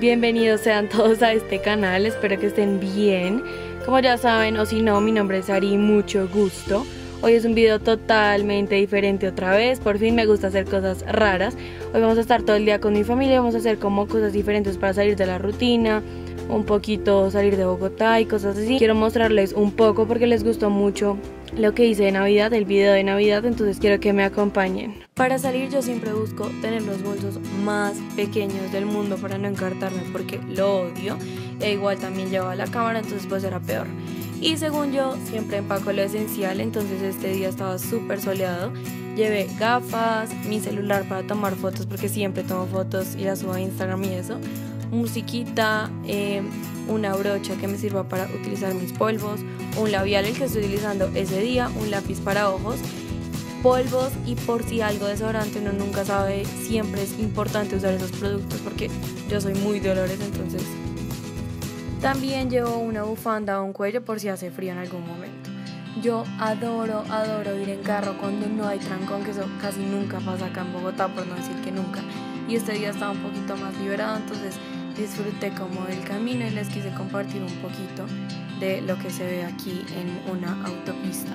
Bienvenidos sean todos a este canal, espero que estén bien. Como ya saben, o si no, mi nombre es Ari, mucho gusto. Hoy es un video totalmente diferente otra vez, por fin me gusta hacer cosas raras. Hoy vamos a estar todo el día con mi familia, vamos a hacer como cosas diferentes para salir de la rutina, un poquito salir de Bogotá y cosas así. Quiero mostrarles un poco porque les gustó mucho lo que hice de Navidad, el video de Navidad, entonces quiero que me acompañen. Para salir yo siempre busco tener los bolsos más pequeños del mundo para no encartarme porque lo odio. E igual también llevaba la cámara, entonces pues era peor. Y según yo siempre empaco lo esencial, entonces este día estaba súper soleado. Llevé gafas, mi celular para tomar fotos porque siempre tomo fotos y las subo a Instagram y eso. Musiquita, una brocha que me sirva para utilizar mis polvos, un labial el que estoy utilizando ese día, un lápiz para ojos, polvos y por si algo desodorante, uno nunca sabe, siempre es importante usar esos productos porque yo soy muy de olores, entonces también llevo una bufanda o un cuello por si hace frío en algún momento. Yo adoro ir en carro cuando no hay trancón, que eso casi nunca pasa acá en Bogotá, por no decir que nunca. Y este día estaba un poquito más liberado, entonces disfruté como del camino y les quise compartir un poquito de lo que se ve aquí en una autopista.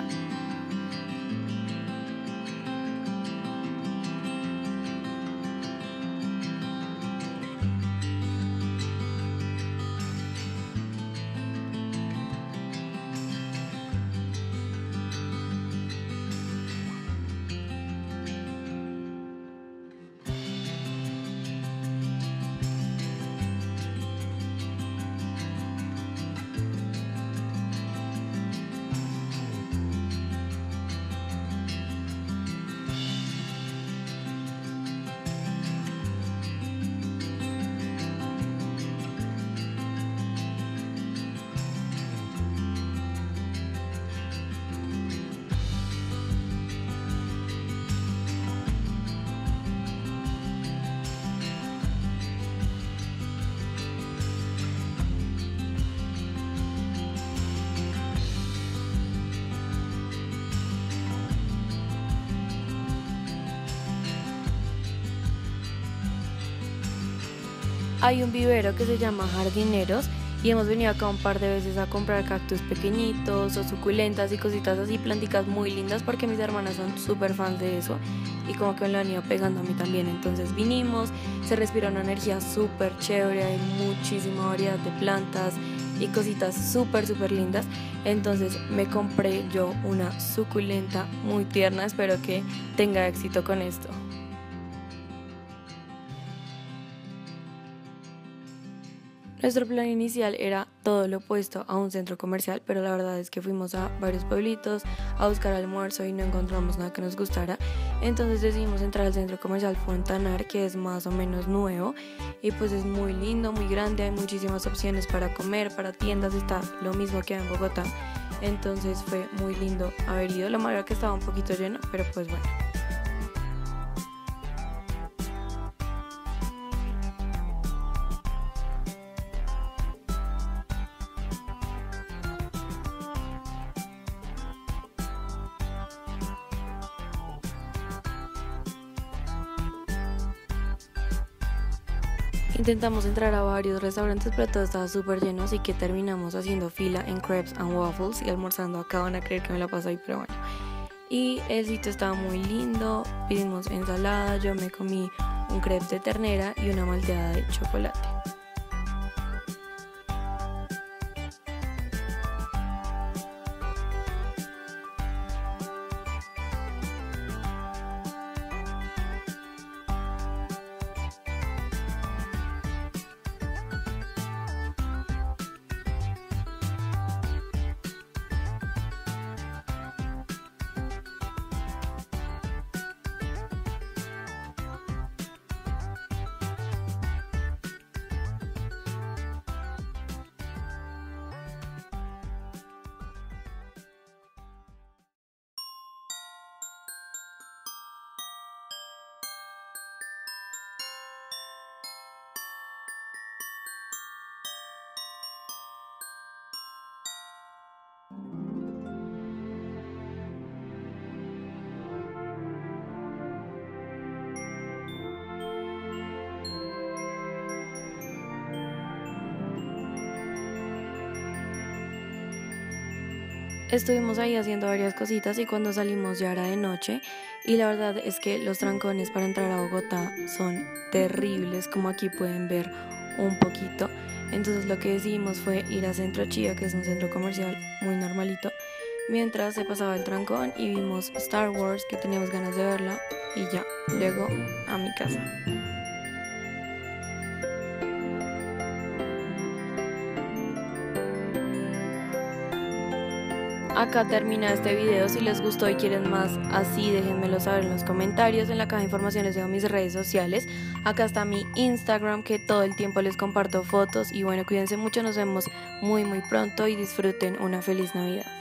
Hay un vivero que se llama Jardineros y hemos venido acá un par de veces a comprar cactus pequeñitos o suculentas y cositas así, planticas muy lindas porque mis hermanas son súper fans de eso y como que me lo han ido pegando a mí también. Entonces vinimos, se respira una energía súper chévere, hay muchísima variedad de plantas y cositas súper lindas. Entonces me compré yo una suculenta muy tierna, espero que tenga éxito con esto. Nuestro plan inicial era todo lo opuesto a un centro comercial, pero la verdad es que fuimos a varios pueblitos a buscar almuerzo y no encontramos nada que nos gustara. Entonces decidimos entrar al centro comercial Fontanar, que es más o menos nuevo y pues es muy lindo, muy grande, hay muchísimas opciones para comer, para tiendas, está lo mismo que en Bogotá. Entonces fue muy lindo haber ido, la manera que estaba un poquito lleno, pero pues bueno. Intentamos entrar a varios restaurantes, pero todo estaba súper lleno, así que terminamos haciendo fila en Crepes and Waffles y almorzando acá. Van a creer que me la paso ahí, pero bueno. Y el sitio estaba muy lindo, pedimos ensalada, yo me comí un crepe de ternera y una malteada de chocolate. Estuvimos ahí haciendo varias cositas y cuando salimos ya era de noche y la verdad es que los trancones para entrar a Bogotá son terribles, como aquí pueden ver un poquito. Entonces lo que decidimos fue ir a Centro Chía, que es un centro comercial muy normalito, mientras se pasaba el trancón y vimos Star Wars, que teníamos ganas de verla, y ya, luego a mi casa. Acá termina este video. Si les gustó y quieren más así, déjenmelo saber en los comentarios. En la caja de información les dejo mis redes sociales. Acá está mi Instagram, que todo el tiempo les comparto fotos. Y bueno, cuídense mucho, nos vemos muy pronto y disfruten una feliz Navidad.